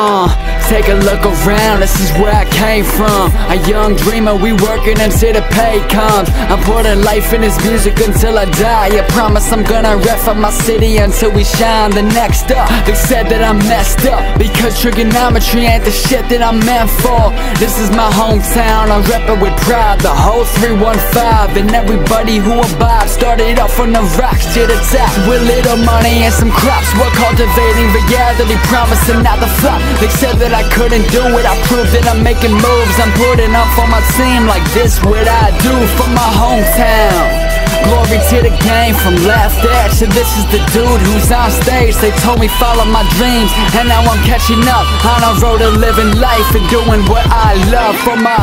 Take a look around, this is where I came from. A young dreamer, we working until the pay comes. I'm putting life in this music until I die. I promise I'm gonna rep for my city until we shine. The next up, they said that I'm messed up because trigonometry ain't the shit that I'm meant for. This is my hometown, I rep it with pride. The whole 315 and everybody who abides. Started off from the rocks to the top with little money and some crops. We're cultivating reality, promising not the flop. They said that I couldn't do it, I proved that I'm making moves. I'm putting up for my team like this, what I do for my hometown. Glory to the game, from left edge to this is the dude who's on stage. They told me follow my dreams, and now I'm catching up on a road of living life and doing what I love for my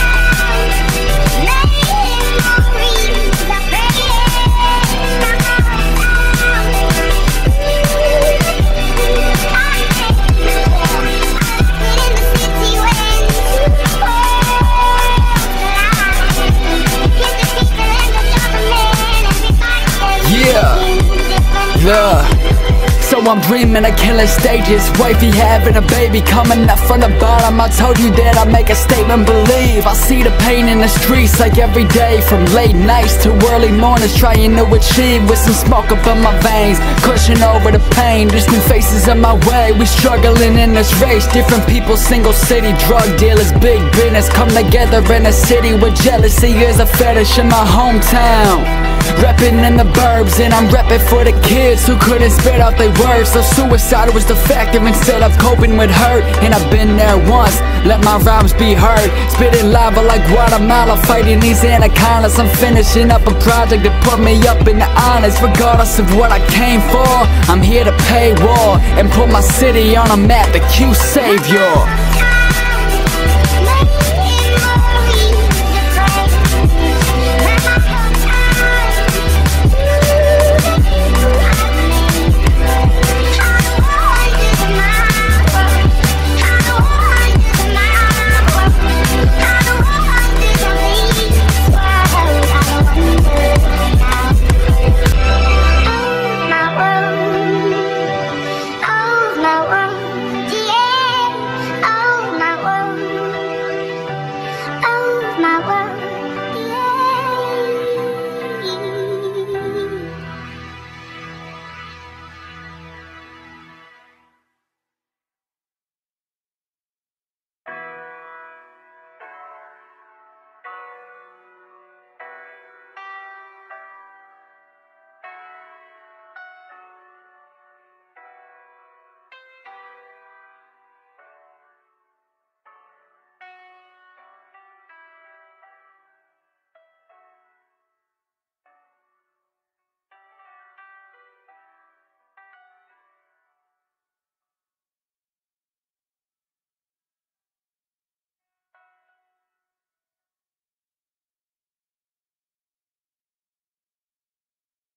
So I'm dreaming of killing stages, wifey having a baby, coming up from the bottom. I told you that I make a statement, believe. I see the pain in the streets like every day, from late nights to early mornings, trying to achieve with some smoke up in my veins, crushing over the pain, distant faces in my way. We struggling in this race, different people, single city, drug dealers, big business come together in a city where jealousy is a fetish in my hometown. Reppin' in the burbs, and I'm reppin' for the kids who couldn't spit out their words. So suicide was the factor instead of coping with hurt. And I've been there once, let my rhymes be heard. Spitting lava like Guatemala, fighting these anacondas. I'm finishing up a project that put me up in the honors. Regardless of what I came for, I'm here to pay war and put my city on a map, the Q Savior.